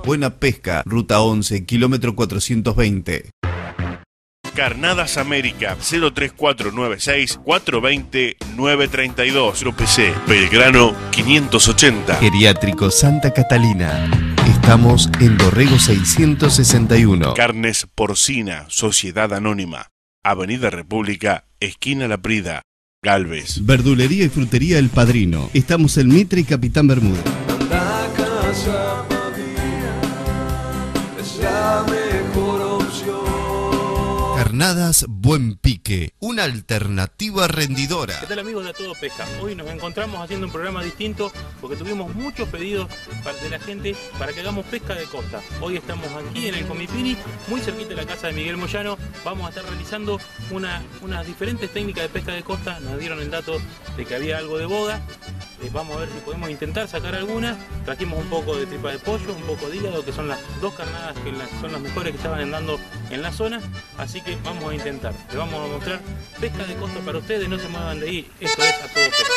Buena Pesca, Ruta 11, kilómetro 420. Carnadas América 03496 420 932 PC Belgrano 580. Geriátrico Santa Catalina. Estamos en Dorrego 661. Carnes Porcina Sociedad Anónima, Avenida República, esquina La Prida, Galvez. Verdulería y frutería El Padrino. Estamos en Mitre y Capitán Bermúdez. La Casa Pavía es la mejor opción. Carnadas Buen Pique, una alternativa rendidora. ¿Qué tal, amigos de A Todo Pesca? Hoy nos encontramos haciendo un programa distinto porque tuvimos muchos pedidos de la gente para que hagamos pesca de costa. Hoy estamos aquí en el Comipini, muy cerquita de la casa de Miguel Moyano. Vamos a estar realizando unas diferentes técnicas de pesca de costa. Nos dieron el dato de que había algo de boga. Vamos a ver si podemos intentar sacar alguna. Trajimos un poco de tripa de pollo, un poco de hígado, que son las dos carnadas que son las mejores que estaban andando en la zona. Así que vamos a intentar. Les vamos a mostrar pesca de costa para ustedes. No se muevan de ahí. Esto es A Todo Pesca.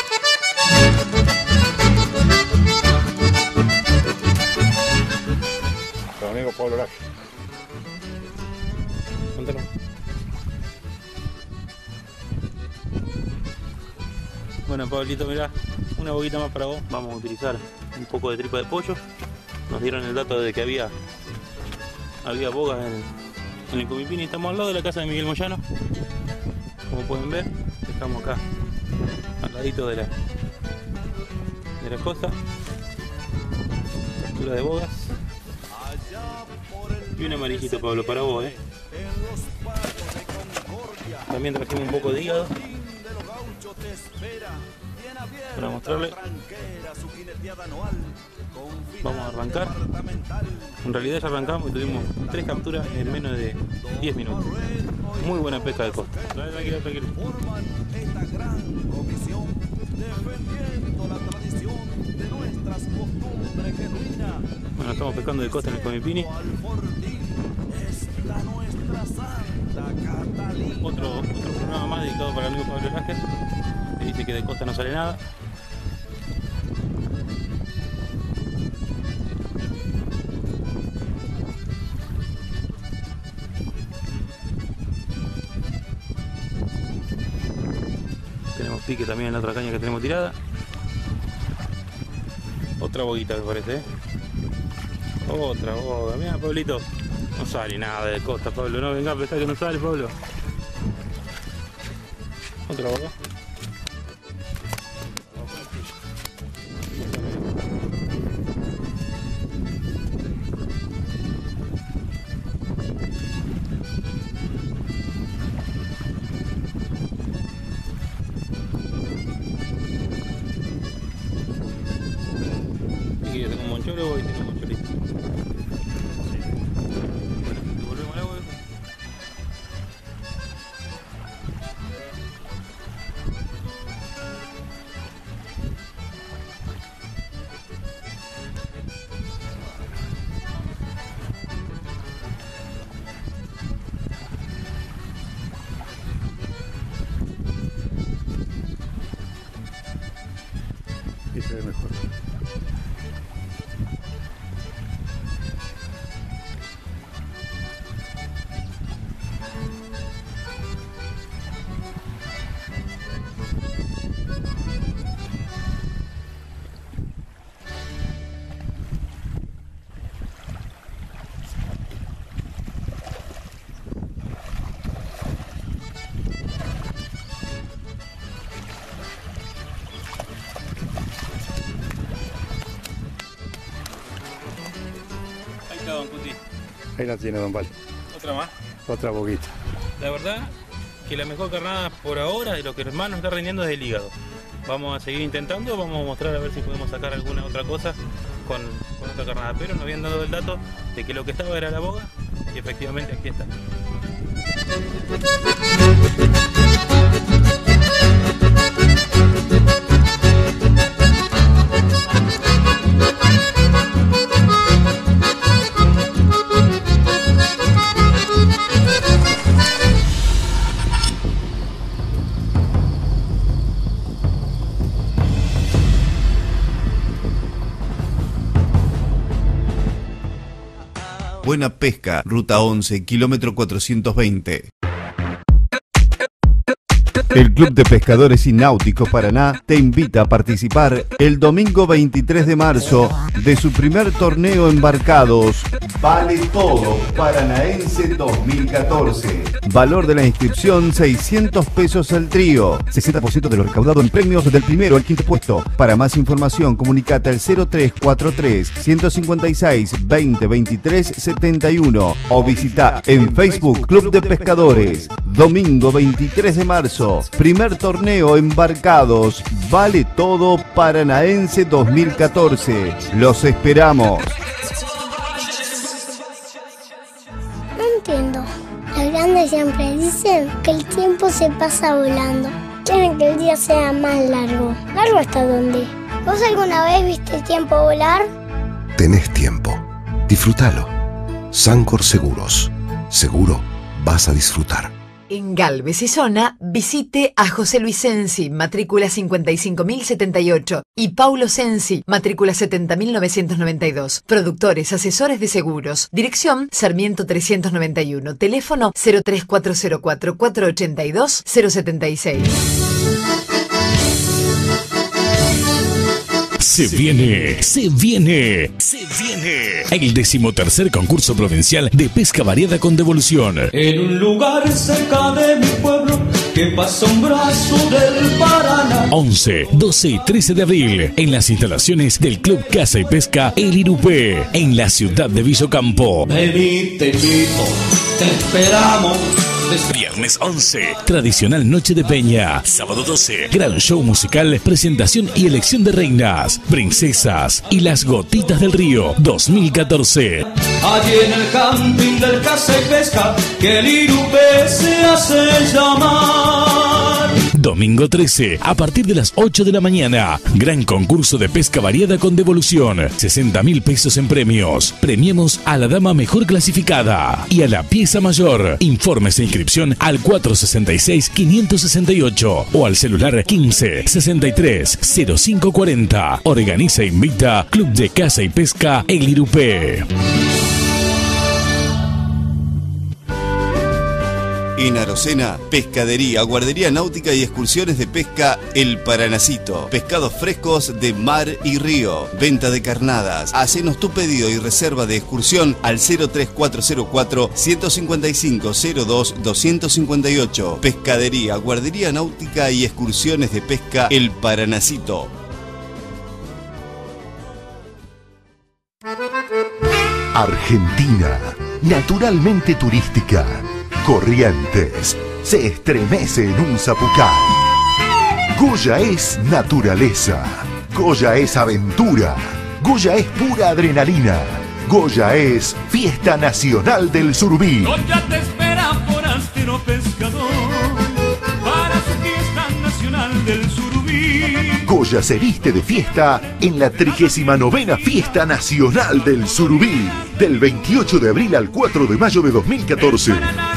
Con amigo Pablo Laje. Cuéntanos. Bueno, Pablito, mirá, una boquita más para vos. Vamos a utilizar un poco de tripa de pollo. Nos dieron el dato de que había bogas en el Comipini. Estamos al lado de la casa de Miguel Moyano. Como pueden ver, estamos acá al ladito de la costa. Captura de bogas. Y un amarillito, Pablo, para vos, También trajimos un poco de hígado para mostrarle. Vamos a arrancar. En realidad ya arrancamos y tuvimos 3 capturas en menos de 10 minutos. Muy buena pesca de costa. Tranquilo. Bueno, estamos pescando de costa en el Comipini. Otro programa más dedicado para el amigo Pablo Laje, que dice que de costa no sale nada. Tenemos pique también en la otra caña que tenemos tirada. Otra boguita, me parece, Otra boga. Mira, Pablito. No sale nada de costa, Pablo. No venga a pescar que no sale, Pablo. Otra boga. Aquí yo tengo un moncholo y tengo un moncholito. Devolvemos el agua. Y se ve mejor. Ahí está, don Cuti. Ahí la tiene, don Val. Otra más. Otra boquita. La verdad que la mejor carnada por ahora de lo que más nos está rindiendo es el hígado. Vamos a seguir intentando, vamos a mostrar a ver si podemos sacar alguna otra cosa con otra carnada. Pero nos habían dado el dato de que lo que estaba era la boga y efectivamente aquí está. Buena Pesca, Ruta 11, kilómetro 420. El Club de Pescadores y Náuticos Paraná te invita a participar el domingo 23 de marzo de su primer torneo embarcados Vale Todo Paranaense 2014. Valor de la inscripción 600 pesos al trío, 60% de lo recaudado en premios del primero al quinto puesto. Para más información comunicate al 0343 156 20 23 71 o visita en Facebook Club de Pescadores. Domingo 23 de marzo. Primer torneo embarcados, Vale Todo Paranaense 2014. Los esperamos. No entiendo. Los grandes siempre dicen que el tiempo se pasa volando. Quieren que el día sea más largo. ¿Largo hasta dónde? ¿Vos alguna vez viste el tiempo volar? Tenés tiempo. Disfrútalo. Sancor Seguros. Seguro vas a disfrutar. En Galvez y zona, visite a José Luis Sensi, matrícula 55.078, y Paulo Sensi, matrícula 70.992. Productores, asesores de seguros. Dirección, Sarmiento 391. Teléfono 03404 482 076. Se viene el 13º concurso provincial de pesca variada con devolución. En un lugar cerca de mi pueblo que pasa un brazo del Paraná. 11, 12 y 13 de abril en las instalaciones del Club Caza y Pesca El Irupé en la ciudad de Villocampo. Vení, te invito, te esperamos. Viernes 11, tradicional noche de peña. Sábado 12, gran show musical, presentación y elección de reinas, princesas y las gotitas del río 2014. Allí en el camping del Caza y Pesca, que el Irupé se hace llamar. Domingo 13, a partir de las 8 de la mañana, gran concurso de pesca variada con devolución, 60.000 pesos en premios. Premiemos a la dama mejor clasificada y a la pieza mayor. Informes e inscripción al 466-568 o al celular 15-63-0540. Organiza e invita Club de Caza y Pesca El Irupé. En Arocena, pescadería, guardería náutica y excursiones de pesca El Paranacito. Pescados frescos de mar y río. Venta de carnadas. Hacenos tu pedido y reserva de excursión al 03404 155 02 258. Pescadería, guardería náutica y excursiones de pesca El Paranacito. Argentina, naturalmente turística. Corrientes se estremece en un zapucay. Goya es naturaleza. Goya es aventura. Goya es pura adrenalina. Goya es Fiesta Nacional del Surubí. Goya te espera, forastero pescador, para su Fiesta Nacional del Surubí. Goya se viste de fiesta en la 39ª Fiesta Nacional del Surubí, del 28 de abril al 4 de mayo de 2014.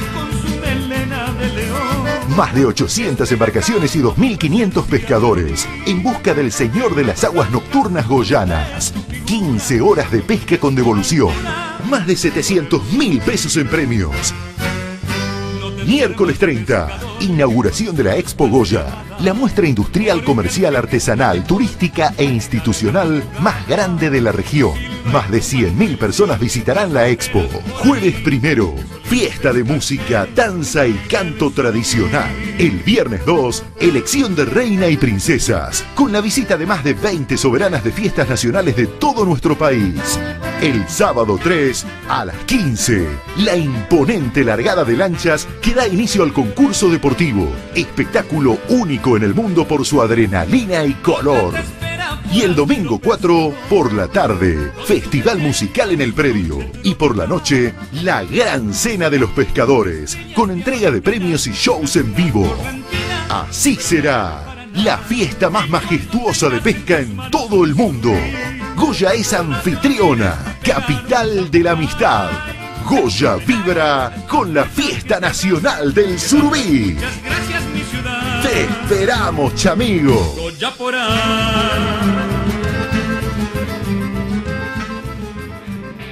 Más de 800 embarcaciones y 2.500 pescadores en busca del señor de las aguas nocturnas goyanas. 15 horas de pesca con devolución. Más de 700.000 pesos en premios. Miércoles 30, inauguración de la Expo Goya, la muestra industrial, comercial, artesanal, turística e institucional más grande de la región. Más de 100.000 personas visitarán la Expo. Jueves 1, fiesta de música, danza y canto tradicional. El viernes 2, elección de reina y princesas, con la visita de más de 20 soberanas de fiestas nacionales de todo nuestro país. El sábado 3, a las 15, la imponente largada de lanchas que da inicio al concurso deportivo. Espectáculo único en el mundo por su adrenalina y color. Y el domingo 4, por la tarde, festival musical en el predio. Y por la noche, la gran cena de los pescadores, con entrega de premios y shows en vivo. Así será la fiesta más majestuosa de pesca en todo el mundo. Goya es anfitriona, capital de la amistad. Goya vibra con la Fiesta Nacional del Surubí. Te esperamos, chamigo. Goya por ahí.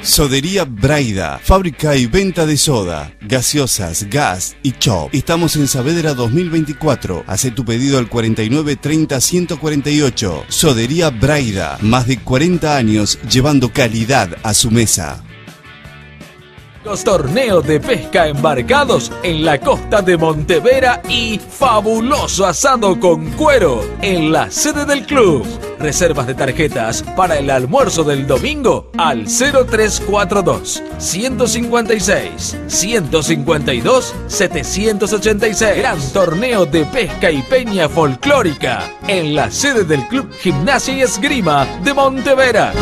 Sodería Braida, fábrica y venta de soda, gaseosas, gas y chop. Estamos en Saavedra 2024. Hacé tu pedido al 49 30 148. Sodería Braida, más de 40 años llevando calidad a su mesa. Los torneos de pesca embarcados en la costa de Montevera y fabuloso asado con cuero en la sede del club. Reservas de tarjetas para el almuerzo del domingo al 0342 156 152 786. Gran torneo de pesca y peña folclórica en la sede del Club Gimnasia y Esgrima de Montevera.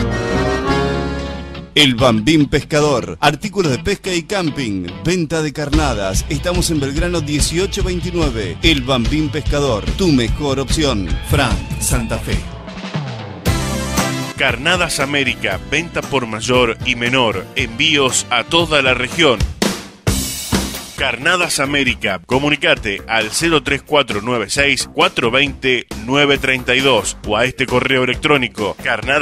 El Bambín Pescador, artículos de pesca y camping, venta de carnadas. Estamos en Belgrano 1829. El Bambín Pescador, tu mejor opción. Frank, Santa Fe. Carnadas América, venta por mayor y menor, envíos a toda la región. Carnadas América, comunicate al 03496 420 932 o a este correo electrónico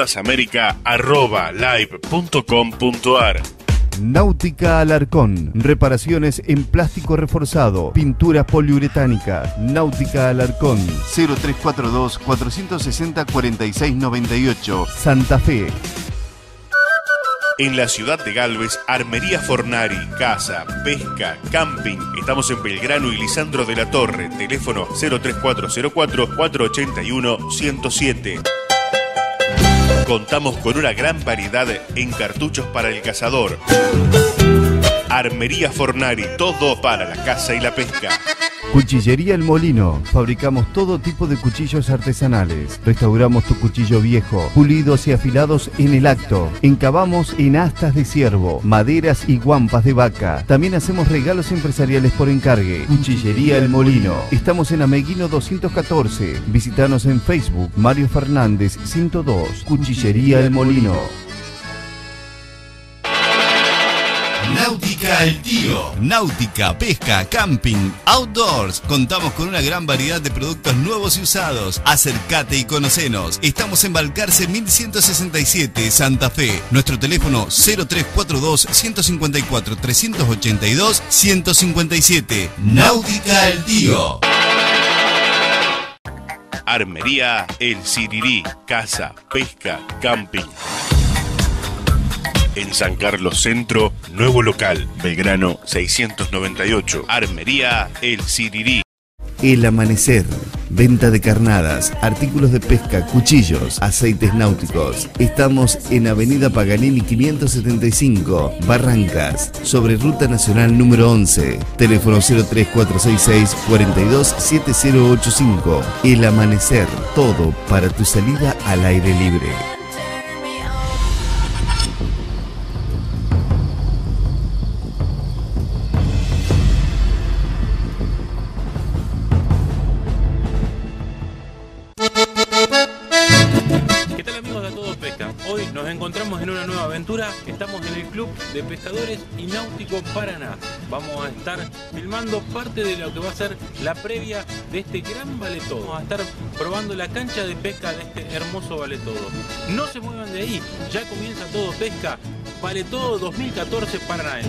carnadasamerica@live.com.ar. Náutica Alarcón, reparaciones en plástico reforzado, pinturas poliuretánicas. Náutica Alarcón, 0342 460 4698, Santa Fe. En la ciudad de Galvez, Armería Fornari, casa, pesca, camping. Estamos en Belgrano y Lisandro de la Torre. Teléfono 03404 481 107. Contamos con una gran variedad en cartuchos para el cazador. Armería Fornari, todo para la caza y la pesca. Cuchillería El Molino, fabricamos todo tipo de cuchillos artesanales. Restauramos tu cuchillo viejo, pulidos y afilados en el acto. Encavamos en astas de ciervo, maderas y guampas de vaca. También hacemos regalos empresariales por encargue. Cuchillería El Molino, estamos en Ameguino 214. Visítanos en Facebook, Mario Fernández 102. Cuchillería El Molino. Náutica El Tío. Náutica, pesca, camping, outdoors. Contamos con una gran variedad de productos nuevos y usados. Acércate y conocenos. Estamos en Balcarce 1167, Santa Fe. Nuestro teléfono 0342 154 382 157. Náutica El Tío. Armería El Sirirí, casa, pesca, camping. En San Carlos Centro, nuevo local, Belgrano 698. Armería El Sirirí. El Amanecer, venta de carnadas, artículos de pesca, cuchillos, aceites náuticos. Estamos en Avenida Paganini 575, Barrancas, sobre Ruta Nacional número 11. Teléfono 03466 427085. El Amanecer, todo para tu salida al aire libre. Nos encontramos en una nueva aventura. Estamos en el Club de Pescadores y Náutico Paraná. Vamos a estar filmando parte de lo que va a ser la previa de este gran Valetodo. Vamos a estar probando la cancha de pesca de este hermoso Valetodo. No se muevan de ahí, ya comienza Todo Pesca, Valetodo 2014 Paraná.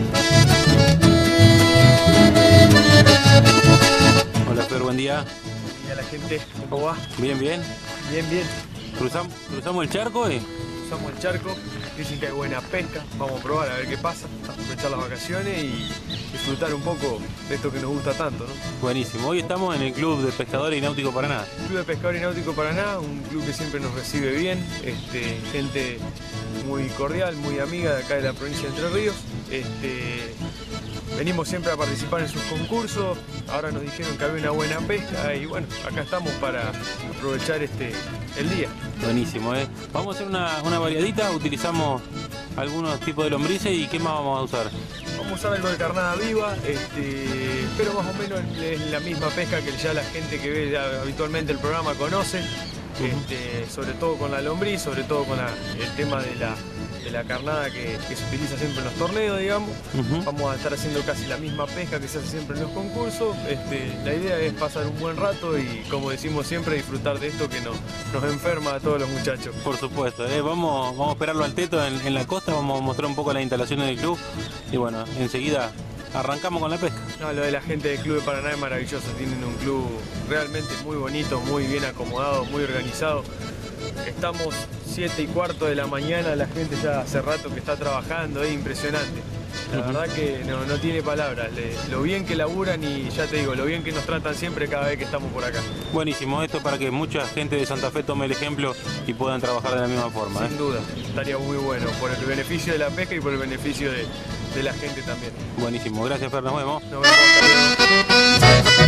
Hola Fer, buen día. Buen día a la gente, ¿cómo va? Bien, bien. Bien, bien. Cruzamos el charco, Cruzamos el charco, dicen que hay buena pesca, vamos a probar a ver qué pasa, aprovechar las vacaciones y disfrutar un poco de esto que nos gusta tanto, ¿no? Buenísimo, hoy estamos en el Club de Pescadores y Náutico Paraná. Club de Pescadores y Náutico Paraná, un club que siempre nos recibe bien, gente muy cordial, muy amiga de acá de la provincia de Entre Ríos. Venimos siempre a participar en sus concursos, ahora nos dijeron que había una buena pesca y bueno, acá estamos para aprovechar el día. Buenísimo, Vamos a hacer una variadita, utilizamos algunos tipos de lombrices y ¿qué más vamos a usar? Vamos a usar algo de carnada viva, pero más o menos es la misma pesca que ya la gente que ve habitualmente el programa conoce, sobre todo con la lombriz, sobre todo con el tema de la carnada que se utiliza siempre en los torneos, digamos. Vamos a estar haciendo casi la misma pesca que se hace siempre en los concursos. La idea es pasar un buen rato y, como decimos siempre, disfrutar de esto que nos enferma a todos los muchachos. Por supuesto, vamos a esperarlo al Teto en la costa, vamos a mostrar un poco las instalaciones del club y bueno, enseguida arrancamos con la pesca. No, lo de la gente del Club de Paraná es maravilloso, tienen un club realmente muy bonito, muy bien acomodado, muy organizado. Estamos 7:15 de la mañana, la gente ya hace rato que está trabajando, es impresionante. La verdad que no tiene palabras, lo bien que laburan y ya te digo, lo bien que nos tratan siempre cada vez que estamos por acá. Buenísimo, esto para que mucha gente de Santa Fe tome el ejemplo y puedan trabajar de la misma forma. Sin duda, estaría muy bueno, por el beneficio de la pesca y por el beneficio de la gente también. Buenísimo, gracias Fer, nos vemos. Nos vemos.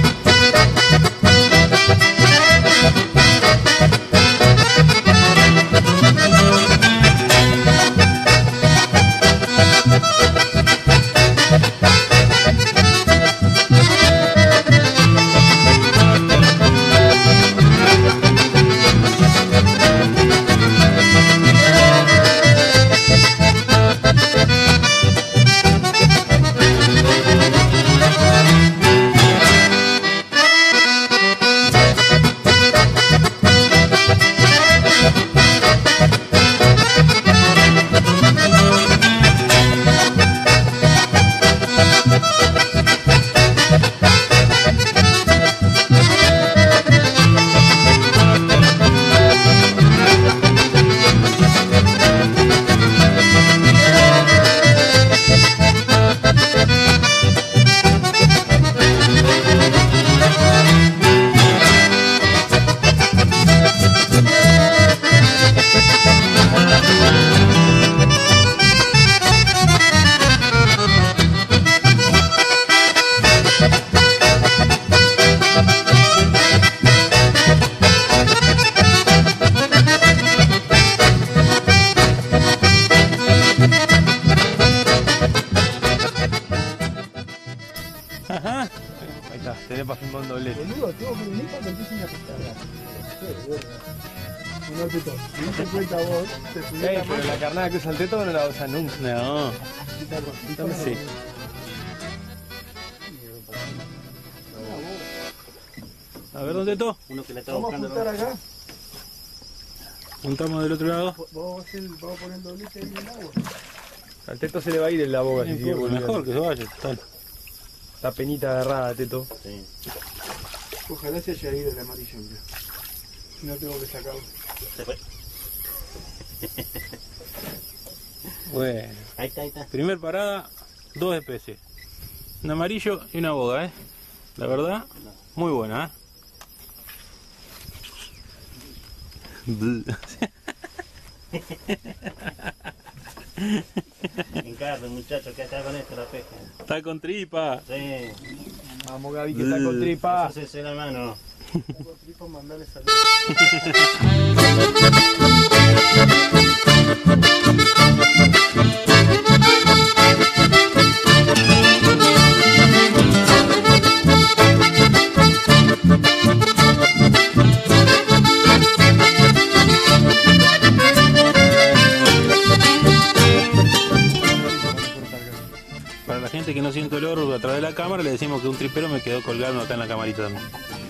Pero la carnada que usa el Teto no la usa nunca. No. Sí. A ver, ¿dónde Teto? Uno que le está buscando. Vamos a acá. Juntamos del otro lado. Vamos a poner el doblete ahí en el agua. Al Teto se le va a ir en la boca si sigue volviendo. Mejor que se vaya, total. Está penita agarrada, Teto. Sí. Ojalá se haya ido el amarillo, si no tengo que sacarlo. Se fue. Bueno. Ahí está. Primer parada, 2 especies. Un amarillo y una boga, La verdad, muy buena, Encargo, muchacho, que está con esto la pesca. Está con tripa. Sí. Vamos, Gaby, que está con tripa. Hacerse la mano. Está con tripa, mandale saludos. Para la gente que no siente el oro a través de la cámara, le decimos que un tripero me quedó colgando acá en la camarita también.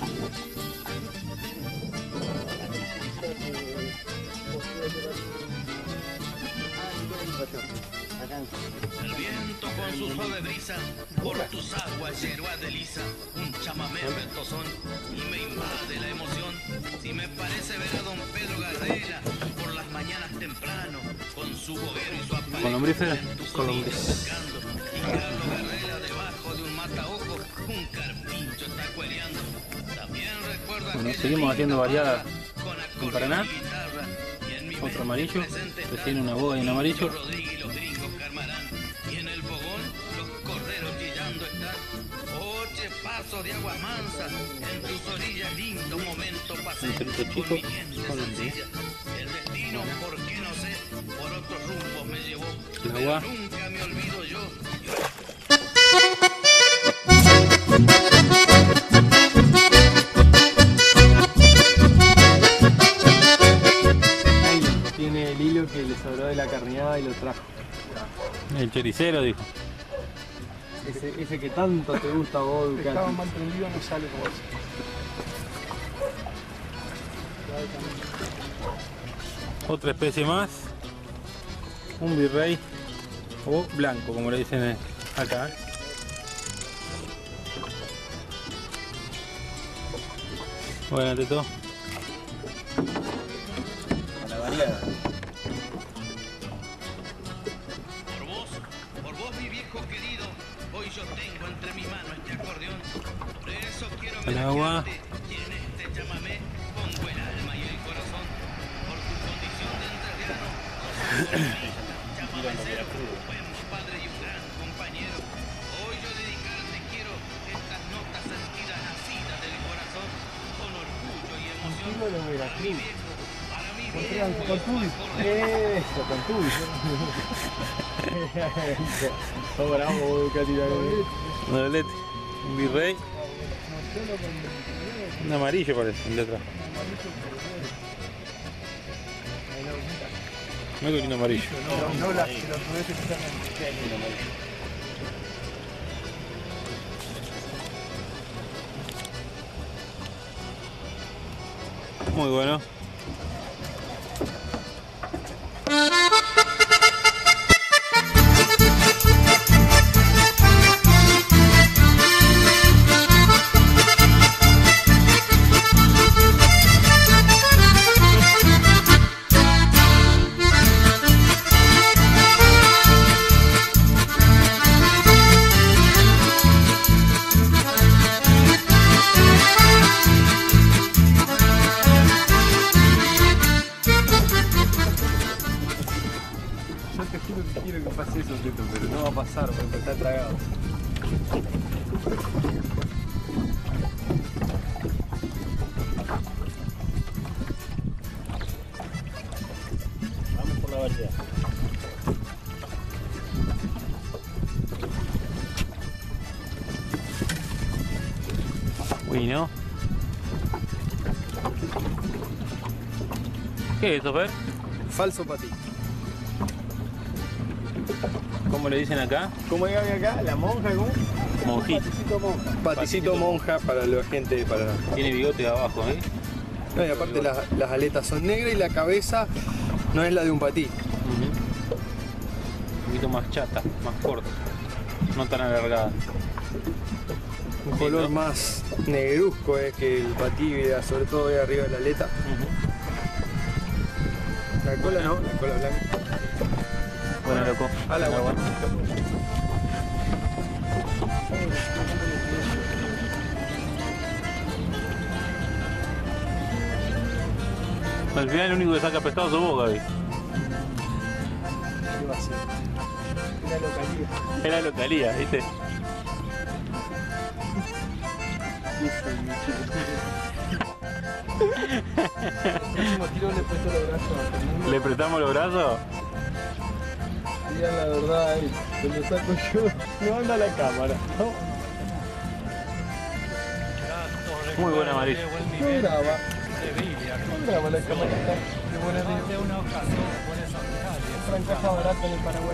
El viento con su suave brisa por tus aguas hierba desliza un chamamé ventosón y me invade la emoción. Si me parece ver a don Pedro Gardela por las mañanas temprano con su boguero y su aparato. ¿Con lombriz? Con lombriz. Y Carlos Gardela debajo de un mataojo un carpincho está cuereando. También recuerda. Bueno, seguimos haciendo variadas en Paraná. Otro amarillo, recién una boga y un amarillo. Y en el fogón los corderos chillando están. Oye, paso de agua mansa en tus orillas, lindo momento pasé. Un cerito chico con lombriz. El destino, por qué no sé, por otros rumbos me llevó. El agua. Pero nunca me olvido yo. Tiene el hilo que le sobró de la carneada y lo lo trajo. El choricero, dijo. Ese que tanto te gusta a vos, Ducati. Estaba mal prendido, no sale como eso. Otra especie más. Un virrey o blanco, como le dicen acá. Bueno, Teto. A la variada. Por vos mi viejo querido, hoy yo tengo entre mi mano este acordeón. Por eso quiero Al agua. y en este llámame pongo el alma y el corazón. Por tu condición de entrerriano, llámame cero, buen padre y un gran compañero. Hoy yo dedicarte quiero estas notas sentidas nacidas del corazón, con orgullo y emoción. Lo de Veracruz. Para mí Con Tubi. Eso, con Tubi. Todo bravo, Ducati. Un doblete. Un virrey. Un amarillo parece, el de atrás. Mira qué lindo amarillo. No las que los juguetes están en amarillo. Muy bueno. Quiero que pase eso, Tito, pero no va a pasar porque está tragado. Vamos por la variedad. Uy, ¿no? ¿Qué es eso, Fer? Falso patí. ¿Cómo le dicen acá? ¿Cómo digan acá? ¿La monja? ¿Cómo? Monjita. Paticito monja. Paticito monja para la gente de Paraná. Tiene bigote abajo, ¿eh? No, y aparte las aletas son negras y la cabeza no es la de un patí. Un poquito más chata, más corta. No tan alargada. Un color más negruzco es que el patí, sobre todo ahí arriba de la aleta. La cola no, la cola blanca. Bueno, loco. Al agua. Al final el único que saca pescado sos vos, Gaby. ¿Qué va a ser? La localía. Es la localía, ¿viste? ¿Le prestamos los brazos? Digan la verdad, se lo saco yo. No anda la cámara. Muy buen amarillo. No graba. No graba la cámara. Otra caja barata en el Paraguay.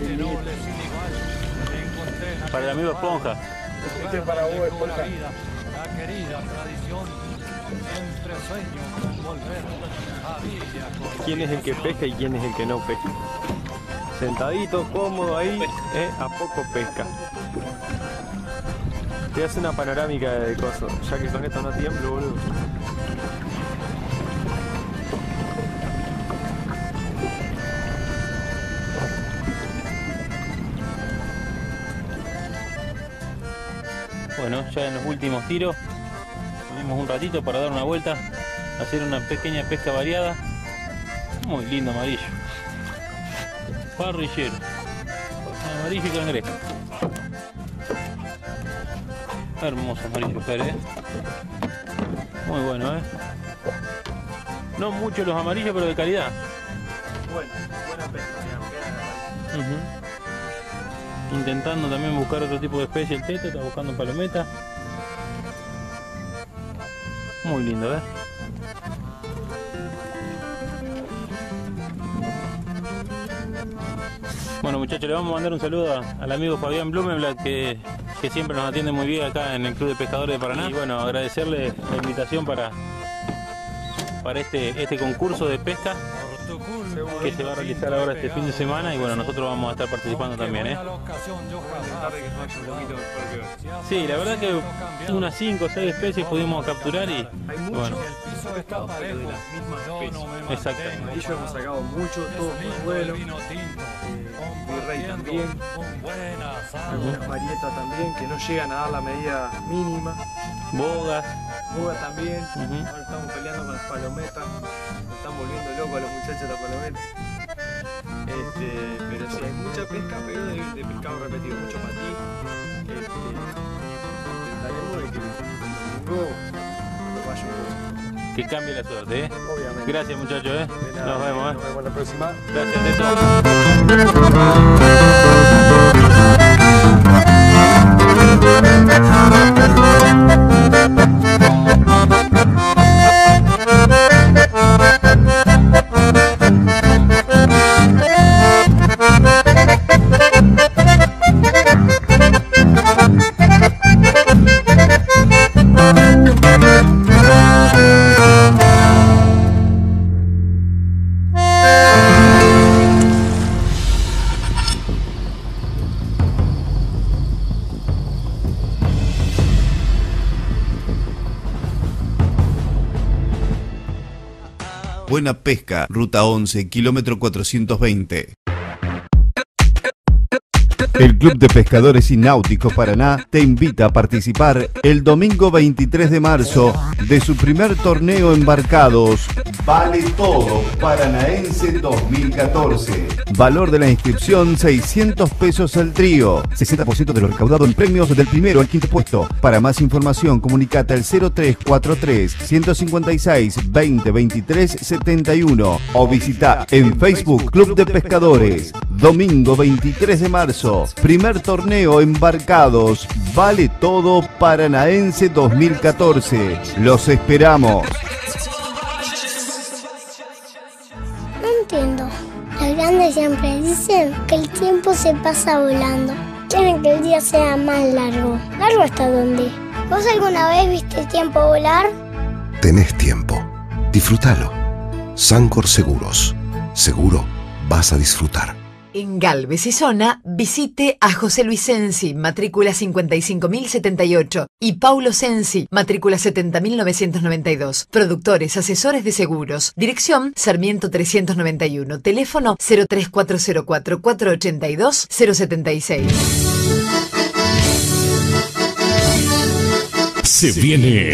Para el amigo Esponja. Este para vos, Esponja. La querida tradición entre sueños volver a Villa. ¿Quién es el que pesca y quién es el que no pesca? Sentadito, cómodo ahí, a poco pesca. Te hace una panorámica de cosas, ya que con esto no tiemblo, boludo. Bueno, ya en los últimos tiros tuvimos un ratito para dar una vuelta, hacer una pequeña pesca variada. Muy lindo amarillo. Parrillero. Amarillo y cangrejo. Hermoso amarillo, Pérez. Muy bueno, No mucho los amarillos, pero de calidad. Bueno, buena pesca, digamos. Intentando también buscar otro tipo de especie el Teto, está buscando palometa. Muy lindo, ¿ves? Bueno, muchachos, le vamos a mandar un saludo al amigo Fabián Blumenblatt, que siempre nos atiende muy bien acá en el Club de Pescadores de Paraná. Y bueno, agradecerle la invitación para este concurso de pesca que se va a realizar ahora este fin de semana, y bueno, nosotros vamos a estar participando también, ¿eh? Sí, la verdad que unas 5 o 6 especies pudimos capturar y bueno. Exacto. Ellos hemos sacado mucho, todos por vuelo. Virrey también. Algunas marietas también, que no llegan a dar la medida mínima. Bogas. Bogas también. Ahora estamos peleando con las palometas. Nos están volviendo locos a los muchachos de la palometa. Pero sí, hay mucha pesca, pero de pescado repetido, mucho patí. Intentaremos de que el domingo lo vaya un poco. Que cambie la suerte, ¿eh? Obviamente. Gracias, muchachos, ¿eh? De nada, Nos vemos, ¿eh? Nos vemos la próxima. Gracias de Buena Pesca, Ruta 11, kilómetro 420. El Club de Pescadores y Náuticos Paraná te invita a participar el domingo 23 de marzo de su primer torneo embarcados Vale Todo Paranaense 2014. Valor de la inscripción 600 pesos al trío, 60% de lo recaudado en premios del primero al quinto puesto. Para más información comunicate al 0343 156 20 23 71 o visita en Facebook Club de Pescadores. Domingo 23 de marzo. Primer torneo embarcados, Vale Todo Paranaense 2014. Los esperamos. No entiendo. Los grandes siempre dicen que el tiempo se pasa volando. Quieren que el día sea más largo. ¿Largo hasta dónde? ¿Vos alguna vez viste el tiempo volar? Tenés tiempo. Disfrútalo. Sancor Seguros. Seguro vas a disfrutar. En Galvez y Zona, visite a José Luis Sensi, matrícula 55.078, y Paulo Sensi, matrícula 70.992. Productores, asesores de seguros. Dirección, Sarmiento 391. Teléfono 03404 482 076. Se viene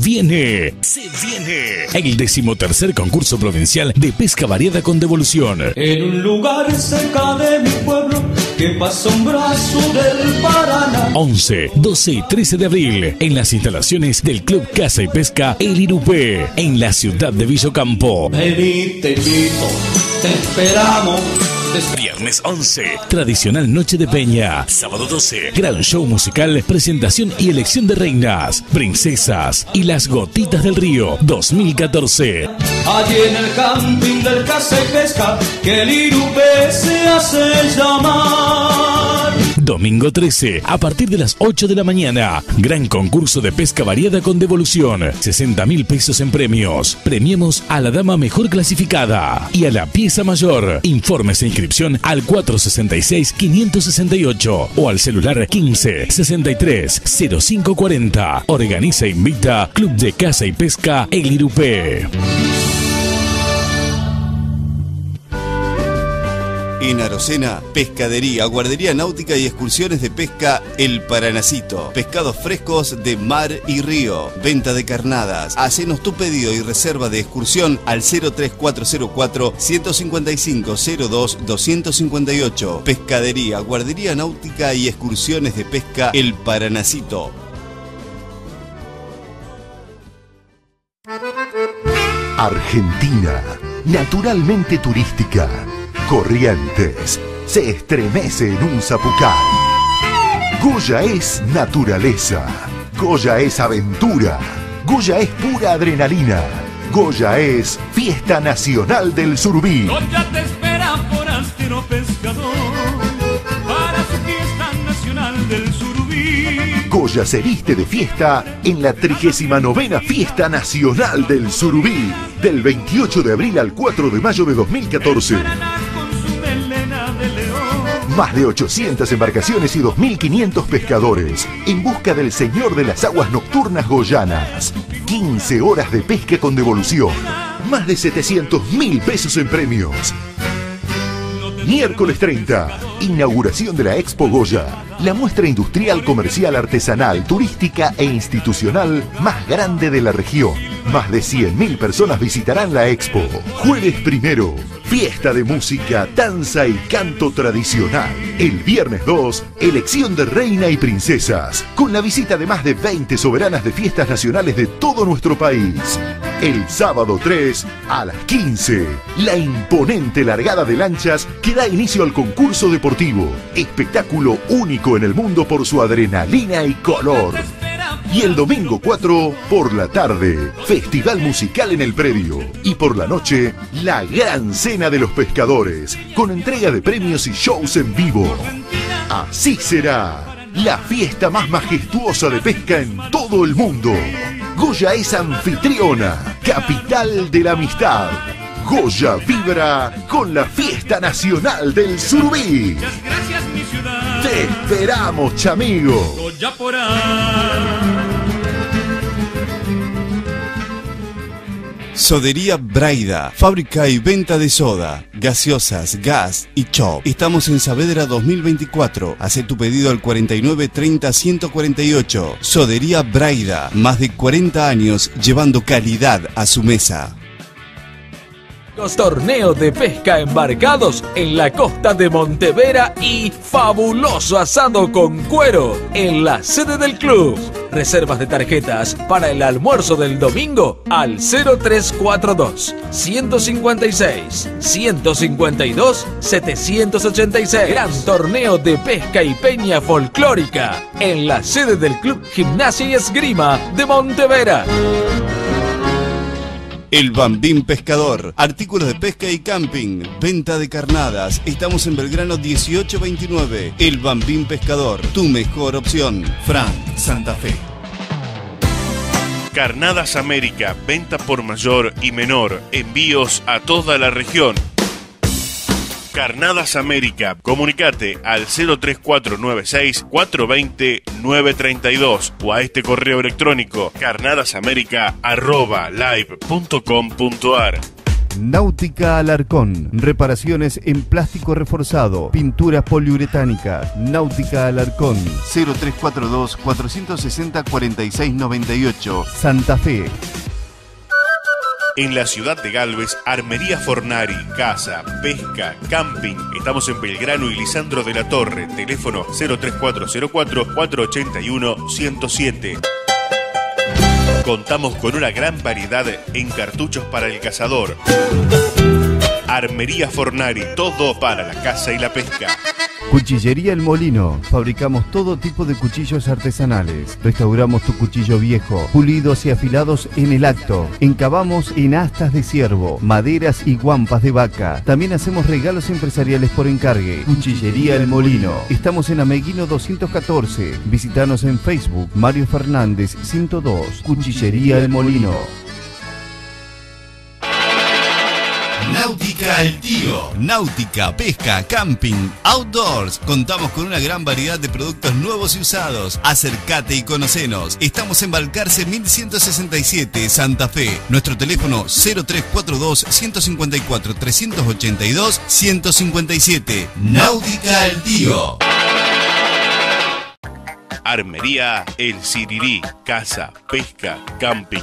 el 13º concurso provincial de pesca variada con devolución. En un lugar cerca de mi pueblo que pasa un brazo del Paraná. 11, 12 y 13 de abril en las instalaciones del Club Caza y Pesca El Irupé en la ciudad de Villocampo. Vení, te invito, te esperamos. Viernes 11, tradicional noche de peña. Sábado 12, gran show musical, presentación y elección de reinas, princesas y las gotitas del río 2014. Allí en el camping del Caza y Pesca, que el Irupé se hace llamar. Domingo 13, a partir de las 8 de la mañana, gran concurso de pesca variada con devolución, 60.000 pesos en premios. Premiemos a la dama mejor clasificada y a la pieza mayor. Informes e inscripción al 466-568 o al celular 15-63-0540. Organiza e invita Club de Caza y Pesca El Irupé. En Arocena, pescadería, guardería náutica y excursiones de pesca El Paranacito. Pescados frescos de mar y río. Venta de carnadas. Hacenos tu pedido y reserva de excursión al 03404 155 02 258. Pescadería, guardería náutica y excursiones de pesca El Paranacito. Argentina, naturalmente turística. Corrientes se estremece en un zapucay. Goya es naturaleza. Goya es aventura. Goya es pura adrenalina. Goya es fiesta nacional del surubí. Goya te espera por forastero pescador para su fiesta nacional del surubí. Goya se viste de fiesta en la 39ª Fiesta Nacional del Surubí, del 28 de abril al 4 de mayo de 2014. Más de 800 embarcaciones y 2.500 pescadores en busca del señor de las aguas nocturnas goyanas. 15 horas de pesca con devolución. Más de 700.000 pesos en premios. Miércoles 30, inauguración de la Expo Goya, la muestra industrial, comercial, artesanal, turística e institucional más grande de la región. Más de 100.000 personas visitarán la Expo. Jueves 1, fiesta de música, danza y canto tradicional. El viernes 2, elección de reina y princesas, con la visita de más de 20 soberanas de fiestas nacionales de todo nuestro país. El sábado 3, a las 15, la imponente largada de lanchas que da inicio al concurso deportivo. Espectáculo único en el mundo por su adrenalina y color. Y el domingo 4, por la tarde, festival musical en el predio. Y por la noche, la gran cena de los pescadores, con entrega de premios y shows en vivo. Así será la fiesta más majestuosa de pesca en todo el mundo. Goya es anfitriona, capital de la amistad. Goya vibra con la fiesta nacional del surubí. Te esperamos, chamigo. Goya por ahí. Sodería Braida, fábrica y venta de soda, gaseosas, gas y chop. Estamos en Saavedra 2024. Hace tu pedido al 49 30 148. Sodería Braida, más de 40 años llevando calidad a su mesa. Los torneos de pesca embarcados en la costa de Montevera y fabuloso asado con cuero en la sede del club. Reservas de tarjetas para el almuerzo del domingo al 0342 156 152 786. Gran torneo de pesca y peña folclórica en la sede del Club Gimnasia y Esgrima de Montevera. El Bambín Pescador, artículos de pesca y camping, venta de carnadas. Estamos en Belgrano 1829. El Bambín Pescador, tu mejor opción. Frank, Santa Fe. Carnadas América, venta por mayor y menor, envíos a toda la región. Carnadas América, comunicate al 03496 420 932 o a este correo electrónico carnadasamerica@live.com.ar. Náutica Alarcón, reparaciones en plástico reforzado, pinturas poliuretánicas. Náutica Alarcón, 0342 460 4698, Santa Fe. En la ciudad de Galvez, Armería Fornari, casa, pesca, camping. Estamos en Belgrano y Lisandro de la Torre. Teléfono 03404 481 107. Contamos con una gran variedad en cartuchos para el cazador. Armería Fornari, todo para la caza y la pesca. Cuchillería El Molino. Fabricamos todo tipo de cuchillos artesanales. Restauramos tu cuchillo viejo, pulidos y afilados en el acto. Encavamos en astas de ciervo, maderas y guampas de vaca. También hacemos regalos empresariales por encargue. Cuchillería El Molino. Estamos en Ameguino 214. Visítanos en Facebook, Mario Fernández 102. Cuchillería El Molino. Náutica El Tío. Náutica, pesca, camping, outdoors. Contamos con una gran variedad de productos nuevos y usados. Acércate y conocenos. Estamos en Balcarce 1167, Santa Fe. Nuestro teléfono 0342 154 382 157. Náutica El Tío. Armería El Sirirí, casa, pesca, camping.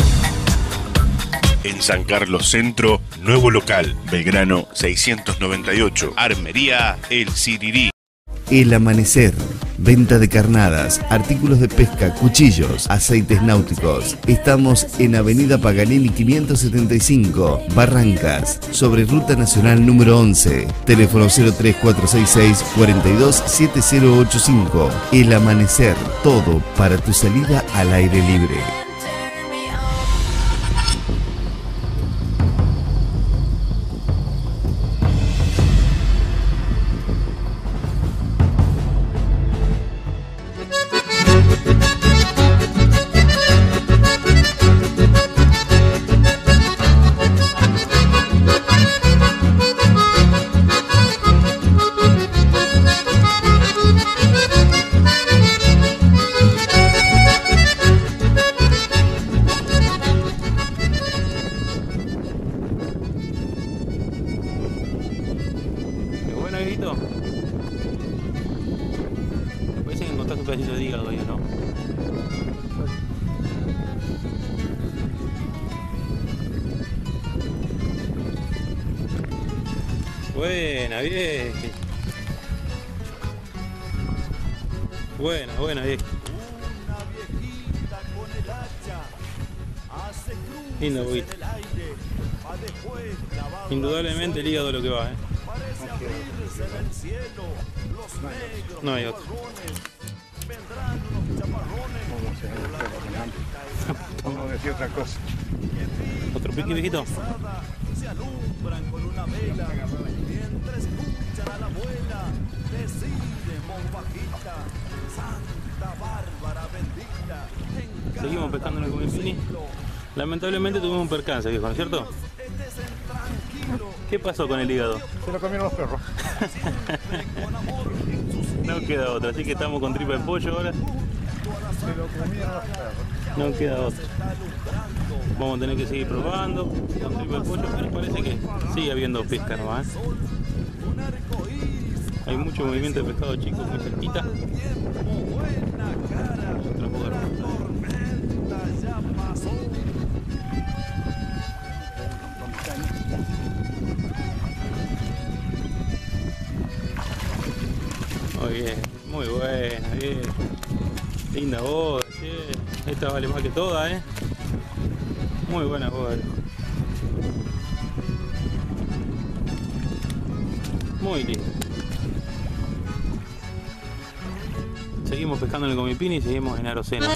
En San Carlos Centro, nuevo local, Belgrano 698. Armería El Sirirí. El Amanecer, venta de carnadas, artículos de pesca, cuchillos, aceites náuticos. Estamos en Avenida Paganini 575, Barrancas, sobre Ruta Nacional número 11. Teléfono 03466 427085. El Amanecer, todo para tu salida al aire libre. viejito? Parece que encontraste un pedacito de hígado ahí, ¿o no? Buena, vieja. Buena, vieja. Lindo poquito. Indudablemente el hígado lo que va, No hay otro. Vamos a decir otra cosa. ¿Otro pique, viejito? Se alumbran con una vela mientras escuchan a la abuela decir en voz bajita: Santa Bárbara bendita. Seguimos pescando en el Comipini. Lamentablemente tuvimos un percance, viejo, ¿no es cierto? ¿Qué pasó con el hígado? Se lo comieron los perros. No queda otra, así que estamos con tripa de pollo ahora. Se lo comieron los perros. No queda otra. Vamos a tener que seguir probando con tripa de pollo, pero parece que sigue habiendo pesca nomás. Hay mucho movimiento de pescado chico, muy cerquita. Muy bien, muy buena, bien. Linda boda, sí. Esta vale más que todas, Muy buena boda. Muy linda. Seguimos pescando en el Comipini y seguimos en Arocena.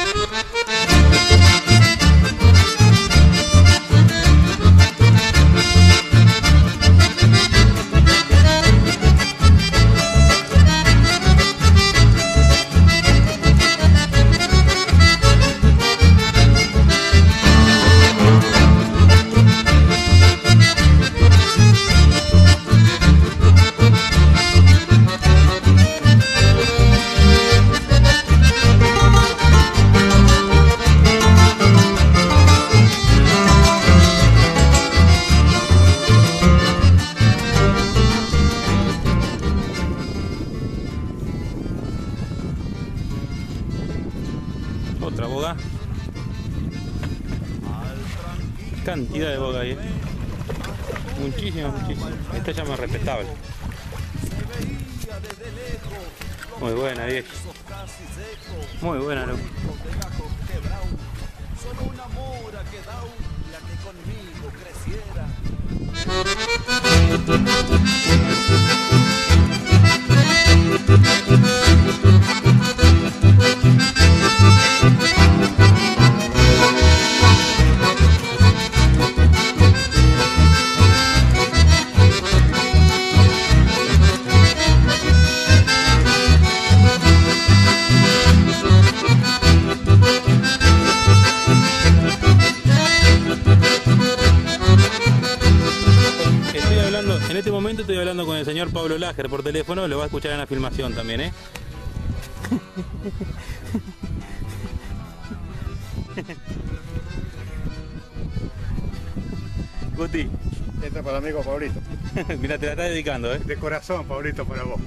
Otra boga. Cantidad de boga ahí. Muchísimas. Esta ya es más respetable. Muy buena, vieja. Muy buena, loco. Solo una mora que da la que conmigo creciera. En este momento estoy hablando con el señor Pablo Lager por teléfono, lo va a escuchar en la filmación también, Guti. Esta es para el amigo Pablito. Mira, te la estás dedicando, De corazón, Pablito, para vos.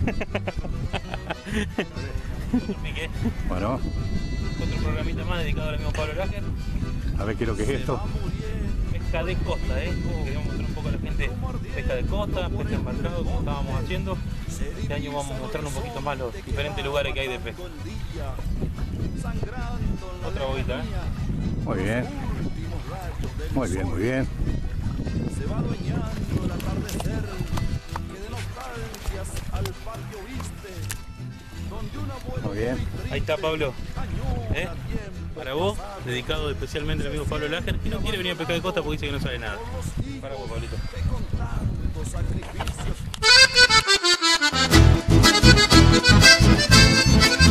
Bueno. Otro programita más dedicado al amigo Pablo Lager. A ver qué es lo que es esto. Pesca de costa, queremos mostrar un poco a la gente pesca de costa, pesca embarcado, como estábamos haciendo. Este año vamos mostrando un poquito más los diferentes lugares que hay de pesca. Otra boguita, Muy bien. Muy bien, muy bien. Se va adueñando el atardecer que de nostalgias al patio viste, donde una buena muy bien. Ahí está Pablo, para vos, dedicado especialmente al amigo Pablo Lager, que no quiere venir a pescar de costa porque dice que no sabe nada. Para vos, Pablito. Sacrificios.